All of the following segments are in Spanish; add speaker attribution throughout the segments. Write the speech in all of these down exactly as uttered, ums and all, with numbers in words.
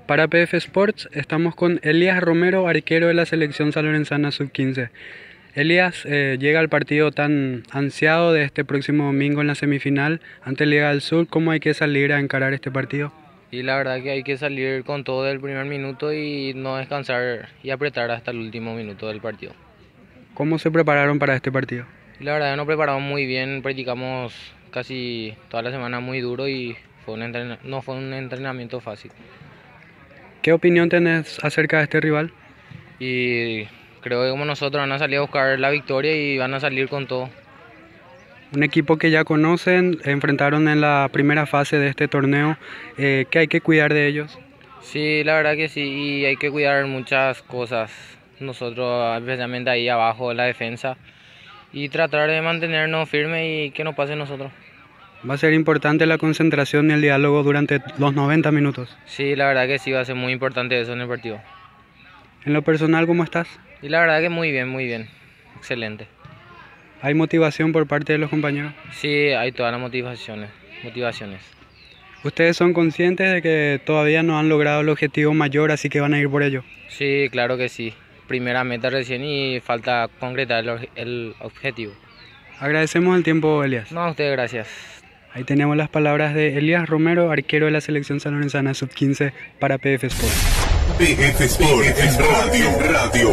Speaker 1: Para P F Sports estamos con Elías Romero, arquero de la selección sanlorenzana sub quince. Elías, eh, llega al partido tan ansiado de este próximo domingo en la semifinal ante Liga del Sur. ¿Cómo hay que salir a encarar este partido?
Speaker 2: Y la verdad que hay que salir con todo del primer minuto y no descansar y apretar hasta el último minuto del partido.
Speaker 1: ¿Cómo se prepararon para este partido?
Speaker 2: Y la verdad que nos preparamos muy bien, practicamos casi toda la semana muy duro y fue un entren- no fue un entrenamiento fácil.
Speaker 1: ¿Qué opinión tenés acerca de este rival?
Speaker 2: Y creo que como nosotros van a salir a buscar la victoria y van a salir con todo.
Speaker 1: Un equipo que ya conocen, enfrentaron en la primera fase de este torneo. Eh, ¿qué hay que cuidar de ellos?
Speaker 2: Sí, la verdad que sí, y hay que cuidar muchas cosas. Nosotros, especialmente ahí abajo, la defensa, y tratar de mantenernos firmes y que no pase a nosotros.
Speaker 1: Va a ser importante la concentración y el diálogo durante los noventa minutos.
Speaker 2: Sí, la verdad que sí, va a ser muy importante eso en el partido.
Speaker 1: En lo personal, ¿cómo estás?
Speaker 2: Y la verdad que muy bien, muy bien, excelente.
Speaker 1: ¿Hay motivación por parte de los compañeros?
Speaker 2: Sí, hay todas las motivaciones, motivaciones.
Speaker 1: ¿Ustedes son conscientes de que todavía no han logrado el objetivo mayor, así que van a ir por ello?
Speaker 2: Sí, claro que sí. Primera meta recién y falta concretar el, el objetivo.
Speaker 1: Agradecemos el tiempo, Elías.
Speaker 2: No, a ustedes gracias.
Speaker 1: Ahí tenemos las palabras de Elías Romero, arquero de la selección sanlorenzana sub quince para P F Sports.
Speaker 3: P F Sports en radio, radio.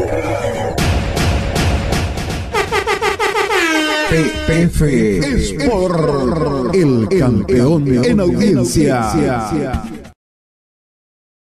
Speaker 4: P F Sport, el campeón en audiencia.